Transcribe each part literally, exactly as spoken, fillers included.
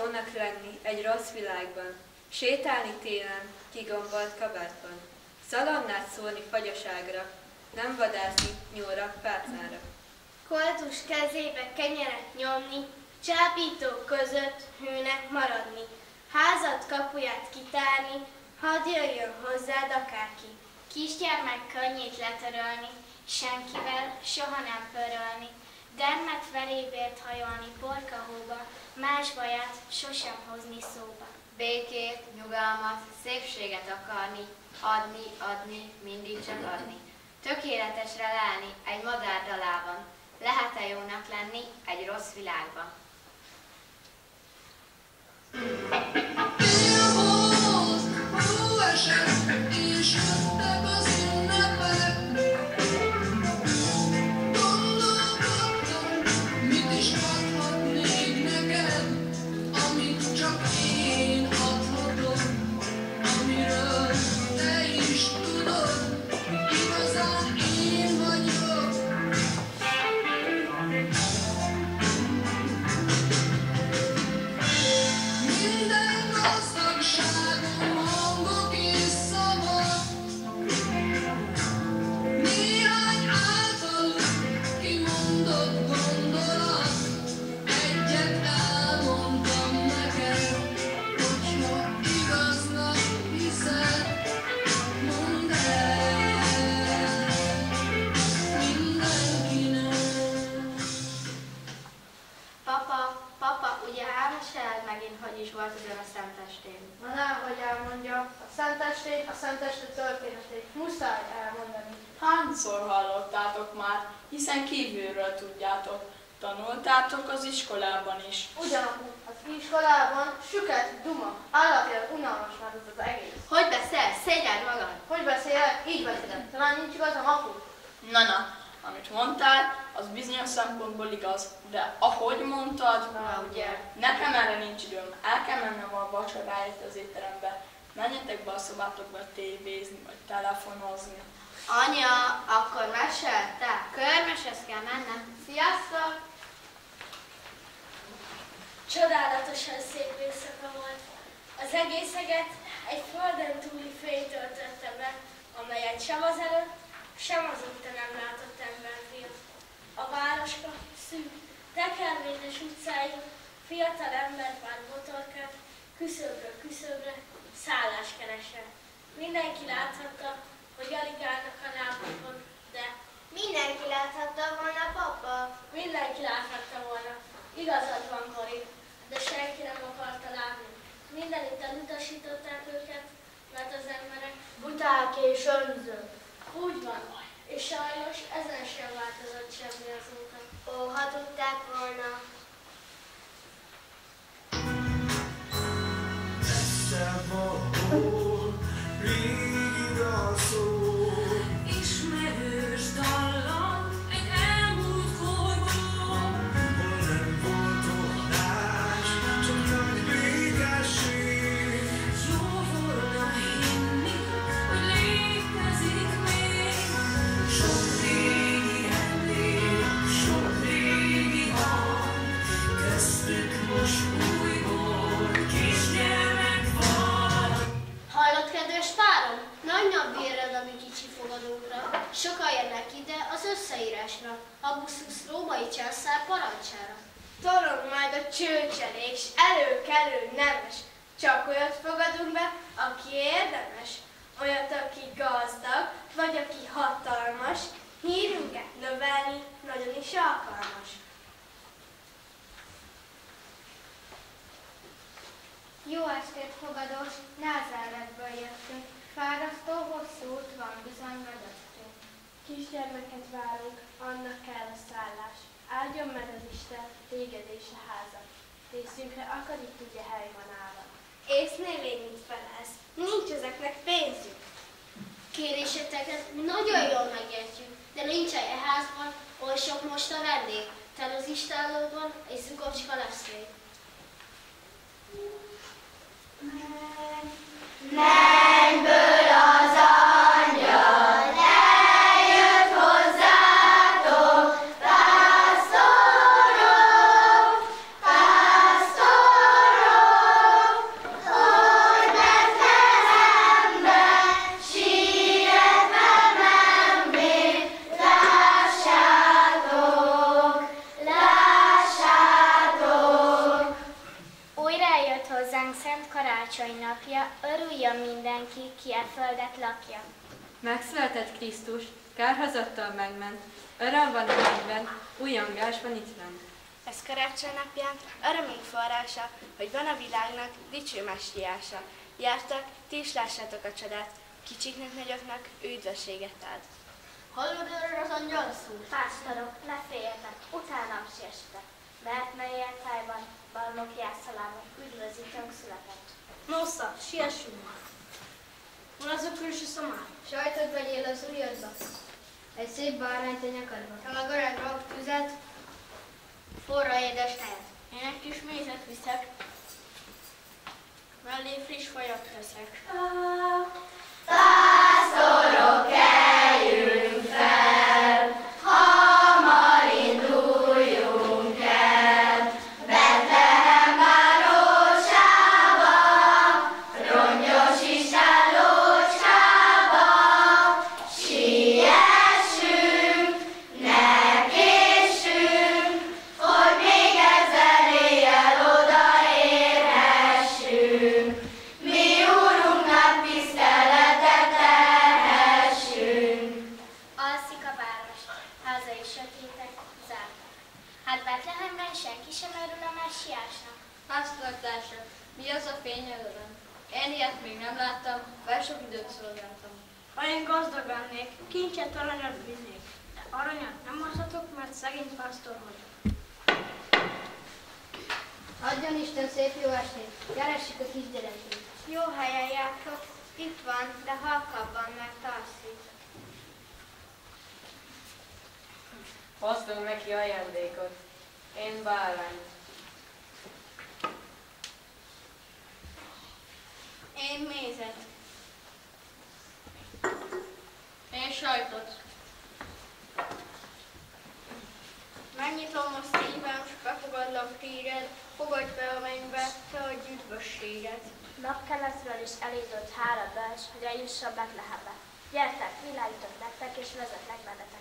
jónak lenni egy rossz világban, sétálni télen, kigombolt kabátban, szalonnát szórni fagyaságra, nem vadászni nyúlra pálcára. Koldus kezébe kenyeret nyomni, csábítók között hőnek maradni, házad kapuját kitárni, hadd jöjjön hozzád akárki. Kisgyermek könnyét letörölni, senkivel soha nem pörölni, dermet velébért hajolni porkahóba, más baját sosem hozni szóba. Békét, nyugalmat, szépséget akarni, adni, adni, mindig csak adni. Tökéletesre lelni egy madár dalában, lehet-e jónak lenni egy rossz világban? Hányszor hallottátok már, hiszen kívülről tudjátok. Tanultátok az iskolában is. Ugyanakkor az iskolában süket, duma, állatilag unalmas már ez az egész. Hogy beszélsz? Szégyeld magad! Hogy beszélek? Így beszélek. Talán nincs igazam, apu? Na, na, amit mondtál, az bizonyos szempontból igaz, de ahogy mondtad, Na, ugye. Nekem erre nincs időm, el kell mennem a vacsoráért az étterembe. Menjetek be a szobátokba tévézni, vagy telefonozni. Anya, akkor mesél, te körmöshez kell mennem. Sziasztok! Csodálatosan szép éjszaka volt. Az egészeget egy földön túli fény töltötte be, amelyet sem az előtt, sem azóta nem látott emberfia. A városka szűk, tekervédes utcáin fiatal ember pár botorkált, küszöbről küszöbre, szállás keresett. Mindenki láthatta, hogy alig állnak a lábukon, de Mindenki láthatta volna, papa. mindenki láthatta volna. Igazad van, Kori, de senki nem akarta látni. Mindenütt elutasították őket, mert az emberek Buták és önzők. úgy van, és sajnos ezen sem változott semmi azóta. Ó, ha tudták volna. Ismerős dallam egy elmúlt korból, hol nem volt rohanás, csak nagy békesség. Jó volna hinni, hogy létezik még sok régi emlék, sok régi hang, köztük most újból kisgyermek van. Hallott, kedves párom? Nagy nap éred a mi kicsi fogadónkra. Sokan jönnek ide az összeírásra, Augustus római császár parancsára. Torog majd a csőcselék, s előkelő nemes. Csak olyat fogadunk be, aki érdemes. Olyat, aki gazdag, vagy aki hatalmas. Hírünket növelni nagyon is alkalmas. Jó estét, fogadós! Názáretből jöttünk. Fárasztó, hosszú út van bizony mögöttünk. Kisgyermeket várunk, annak kell a szállás. Áldjon meg az Isten, téged és a házat. Részünkre akad itt ugye hely van állva. Észnél még mit felelsz? Nincs ezeknek pénzük. Kéréseteket mi nagyon jól megértjük, de nincs hely e házban, oly sok most a vendég. Tel az istállóban egy zugocska lesz még. Mennyből az angyal eljött hozzátok, pásztorok, pásztorok. mindenki, ki e földet lakja. Megszületett Krisztus, kárhozattal megment, öröm van a mennyben, újongás van itt lent. Ez karácsony napján örömünk forrása, hogy van a világnak dicső messiása. Jártak, ti is lássátok a csodát, kicsiknek, nagyoknak üdvösséget ad. Hallod erről az angyal szó? Pásztorok, ne féljetek, utánam siessetek, mert melyen tájban, barmok jászalában üdvözítőnk született. Nosza, siessünk már! Hol az ökörös a szamár? Sajtot vegyél az ujjadba, egy szép bárányt a nyakadba. Te meg öreg rog tüzet, forra édes tejet. Én egy kis mézet viszek, mellé friss vajat teszek. Pásztorok, keljünk fel, hamar induljunk el, Betlehem városába, rongyos istállócskába. Siessünk, ne késsünk, hogy még ezer éjjel odaérhessünk. Mi Úrunknak tiszteletet tehessünk. Alszik a város, házai sötétek, zártak. Hát Betlehemben senki sem örül a messiásnak. Pásztortársak, mi az a fény előben? Én ilyet még nem láttam, bár sok időt szolgáltam. Ha én gazdag lennék, kincset, aranyat vinnék. De aranyat nem adhatok, mert szegény pásztor vagyok. Adjon Isten szép jó estét, keressük a kisgyerekét. Jó helyen jártok, itt van, de halkabban, mert alszik. Hoztunk neki ajándékot. Én bárányt. Én mézet. Én sajtot. Megnyitom a szívem, s befogadlak téged, fogadj be a mennybe, te adj üdvösséget. Napkeletről is elindult hála bölcs, hogy eljusson Betlehembe. Gyertek, világítok nektek, és vezetlek benneteket.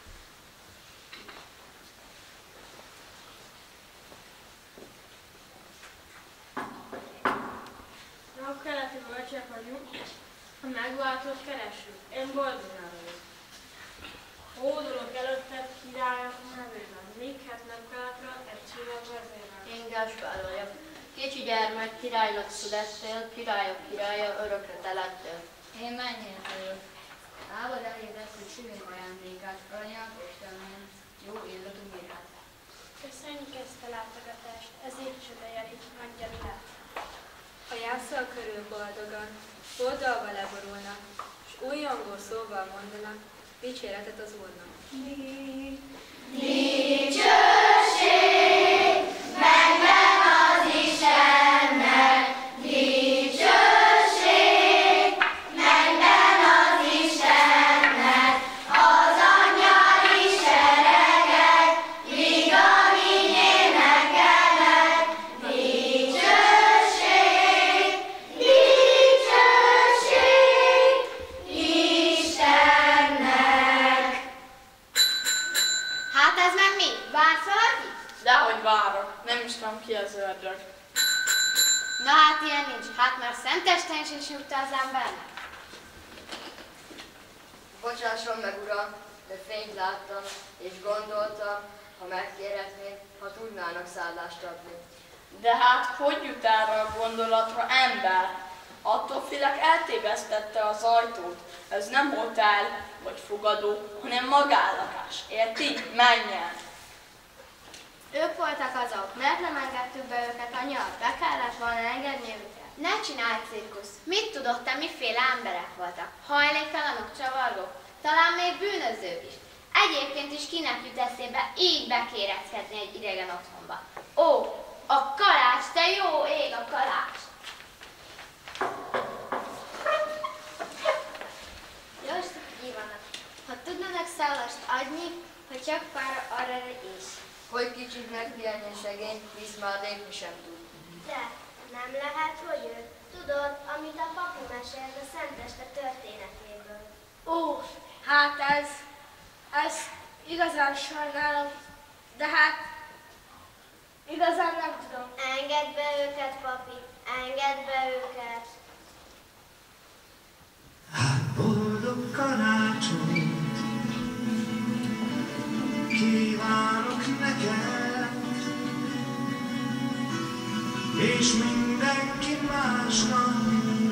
Napkeleti bölcsek vagyunk, ha megváltót keresünk, én boldogán vagyok. Hódolok előtted királyok nevében, mikhet napkeletre egy csillag vezérel. Én Gáspár vagyok. Kicsi gyermek, királynak születtél, királyok királya, örökre te lettél. Én mennyien vagyok. Álvad elébredsz, hogy szívünk ajándékát, aranyat és terményt, jó illatú mirát. Köszönjük ezt a látogatást, ez évcsoda jeli, adja világ. A jászol körül boldogan, oldalba leborulnak, s újongó szóval mondanak, dicséretet az Úrnak. Dicsőség mennyben az Istennek, dicsőség mennyben az Istennek, az angyali seregek, míg amíg énekelnek. Dicsőség, dicsőség Istennek. Hát ez meg mi? Vársz valaki? Dehogy várok, nem is tudom ki az ördög. Na hát ilyen nincs, hát már szentestén is jutta az embernek. Bocsásson meg, uram, de fényt láttam, és gondoltam, ha megkérhetnék, ha tudnának szállást adni. De hát hogy jut erre a gondolatra ember? Attól félek eltévesztette az ajtót. Ez nem hotel vagy fogadó, hanem magállakás. Érti? Menjen! Ők voltak azok, miért nem engedtük be őket a nyar? Be kellett volna engedni őket. Ne csinálj cirkusz! Mit tudod te, miféle emberek voltak? Hajléktalanok, csavargók, talán még bűnözők is. Egyébként is kinek jut eszébe így bekéreckedni egy idegen otthonba. Ó, a kalács, te jó ég a kalács! Jó estét kívánok! Ha tudnának szállást adni, ha csak pár arra is. Hogy kicsiknek pihenjen szegény, hisz már lépni sem tud. De nem lehet, hogy ő tudod, amit a papi mesélt a Szenteste történetéből. Ó, hát ez, ez igazán sajnálom, de hát igazán nem tudom. Engedd be őket, papi, engedd be őket. és mindenki másnak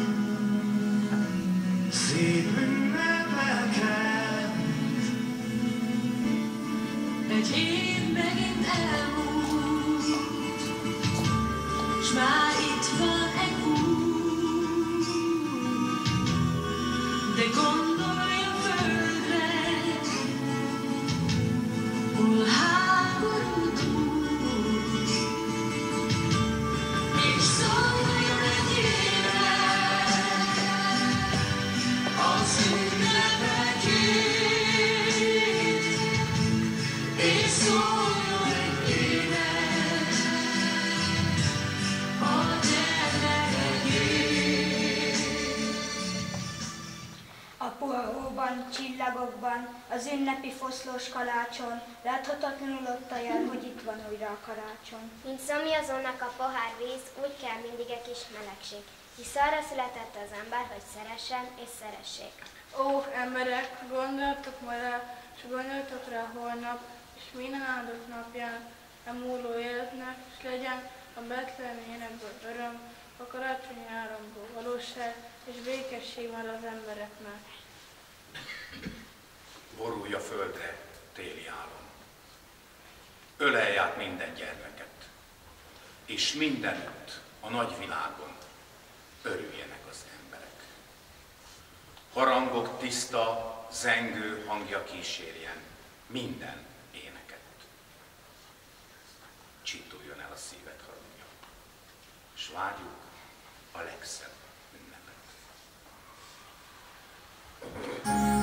szép ünnepeket. Egy év megint elmúlt, s már itt van egy út, de gondolj a földre, hol háború túl, és szóljon egy élet az ünnepekét, és szóljon egy élet a gyermekekért. A puha hóban, csillagokban, az ünnepi foszlós kalácson, láthatatlanul ott a jel, hogy itt van újra a karácsony. Mint szomjazónak a pohár víz, úgy kell mindig egy kis melegség, hisz arra született az ember, hogy szeressen és szeressék. Ó, emberek, gondoltok ma rá, és gondoltok rá holnap, és minden áldott napján a múló életnek, és legyen a betlehemi énekből öröm, a karácsonyi áramból valóság, és békesség van az embereknek. Borulj a földre, téli álom. Ölelj át minden gyermeket, és mindenütt a nagy világon örüljenek az emberek. Harangok tiszta, zengő hangja kísérjen minden éneket. Csituljon el a szíved harangja, s várjuk a legszebb ünnepet.